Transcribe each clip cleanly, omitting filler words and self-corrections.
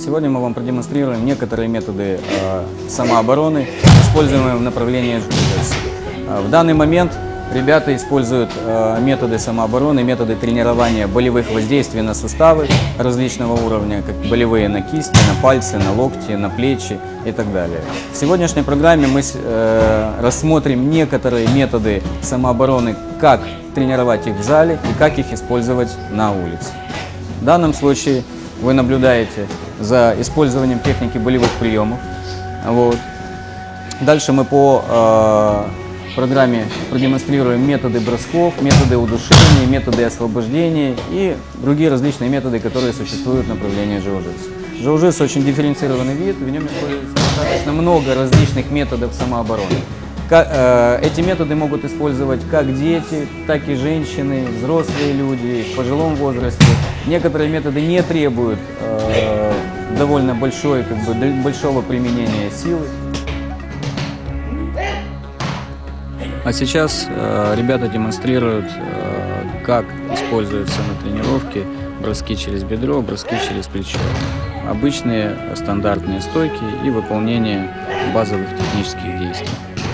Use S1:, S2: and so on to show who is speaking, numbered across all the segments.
S1: Сегодня мы вам продемонстрируем некоторые методы самообороны, используемые в направлении jiu-jitsu. В данный момент ребята используют методы самообороны, методы тренирования болевых воздействий на суставы различного уровня, как болевые на кисти, на пальцы, на локти, на плечи и так далее. В сегодняшней программе мы рассмотрим некоторые методы самообороны, как тренировать их в зале и как их использовать на улице. В данном случае вы наблюдаете за использованием техники болевых приемов. Дальше мы по программе продемонстрируем методы бросков, методы удушения, методы освобождения и другие различные методы, которые существуют в направлении jiu-jitsu. Jiu-jitsu очень дифференцированный вид, в нем используется достаточно много различных методов самообороны. Эти методы могут использовать как дети, так и женщины, взрослые люди в пожилом возрасте. Некоторые методы не требуют довольно большого применения силы. А сейчас ребята демонстрируют, как используются на тренировке броски через бедро, броски через плечо. Обычные стандартные стойки и выполнение базовых технических действий.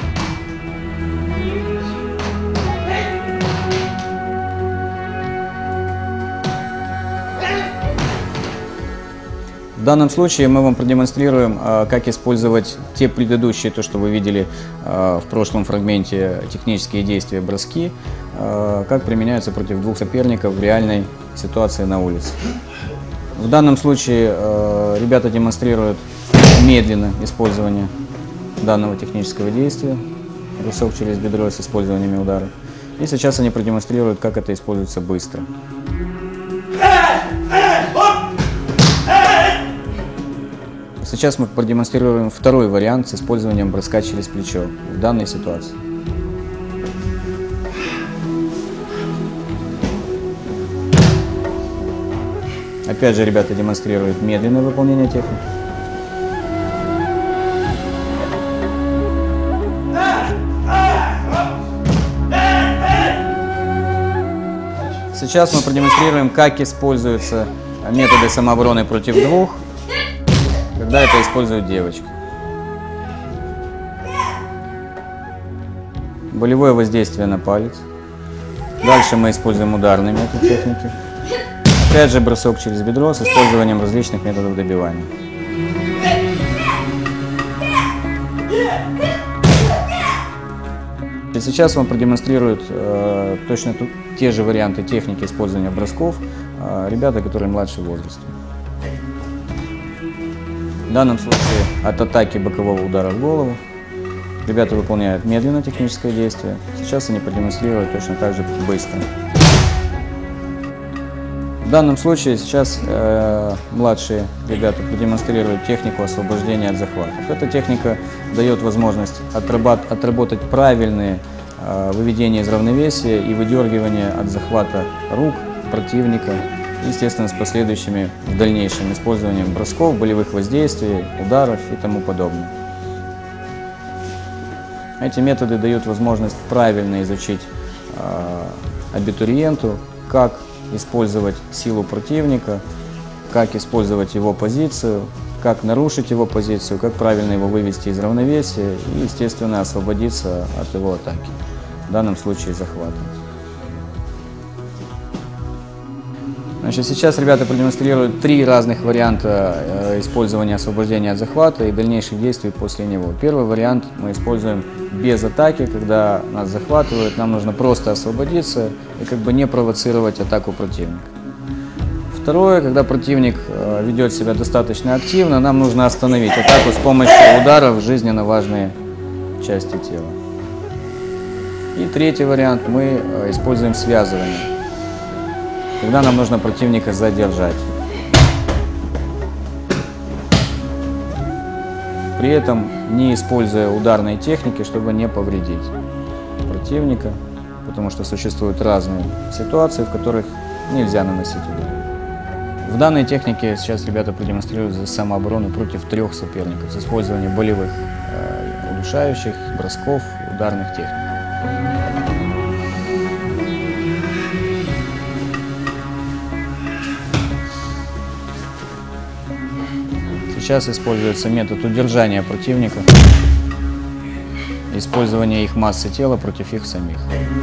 S1: В данном случае мы вам продемонстрируем, как использовать те предыдущие, то, что вы видели в прошлом фрагменте, технические действия броски, как применяются против двух соперников в реальной ситуации на улице. В данном случае ребята демонстрируют медленно использование данного технического действия, бросок через бедро с использованием удара. И сейчас они продемонстрируют, как это используется быстро. Сейчас мы продемонстрируем второй вариант с использованием броска через плечо в данной ситуации. Опять же, ребята демонстрируют медленное выполнение техники. Сейчас мы продемонстрируем, как используются методы самообороны против двух, когда это используют девочки. Болевое воздействие на палец. Дальше мы используем ударный метод техники. Опять же бросок через бедро с использованием различных методов добивания. И сейчас вам продемонстрируют точно те же варианты техники использования бросков ребята, которые младше в возрасте. В данном случае от атаки бокового удара в голову ребята выполняют медленно техническое действие. Сейчас они продемонстрируют точно так же быстро. В данном случае сейчас младшие ребята продемонстрируют технику освобождения от захватов. Эта техника дает возможность отработать правильные выведения из равновесия и выдергивание от захвата рук противника. Естественно, с последующими в дальнейшем использованием бросков, болевых воздействий, ударов и тому подобное. Эти методы дают возможность правильно изучить абитуриенту, как использовать силу противника, как использовать его позицию, как нарушить его позицию, как правильно его вывести из равновесия и, естественно, освободиться от его атаки, в данном случае захвата. Значит, сейчас ребята продемонстрируют три разных варианта использования освобождения от захвата и дальнейших действий после него. Первый вариант мы используем без атаки, когда нас захватывают, нам нужно просто освободиться и не провоцировать атаку противника. Второе, когда противник ведет себя достаточно активно, нам нужно остановить атаку с помощью ударов в жизненно важные части тела. И третий вариант мы используем связывание, когда нам нужно противника задержать. При этом не используя ударной техники, чтобы не повредить противника, потому что существуют разные ситуации, в которых нельзя наносить удар. В данной технике сейчас ребята продемонстрируют самооборону против трех соперников с использованием болевых, удушающих, бросков, ударных техник. Сейчас используется метод удержания противника, использование их массы тела против их самих.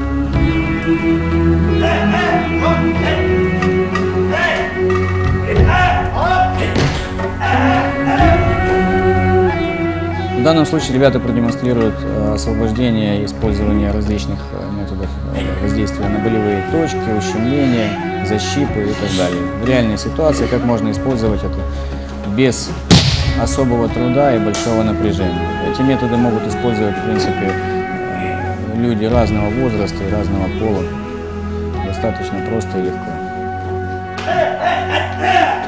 S1: В данном случае ребята продемонстрируют освобождение и использование различных методов воздействия на болевые точки, ущемления, защипы и так далее. В реальной ситуации как можно использовать это без особого труда и большого напряжения. Эти методы могут использовать, в принципе, люди разного возраста и разного пола. Достаточно просто и легко.